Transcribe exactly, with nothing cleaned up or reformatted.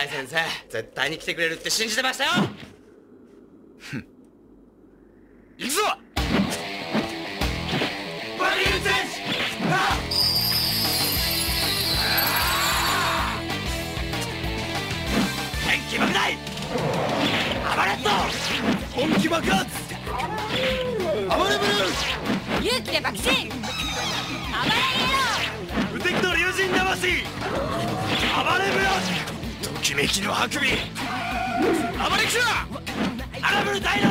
大先生、絶対に来てくれるって信じてましたよ。 ふん。行くぞ。 バリル戦士。元気爆大。暴れっと。 本気爆発。暴れブルー。 勇気で爆心。暴れイエロー。 無敵の龍神魂。暴れブラ。ときめきのハクビ。暴れキュア。荒ぶるダイナ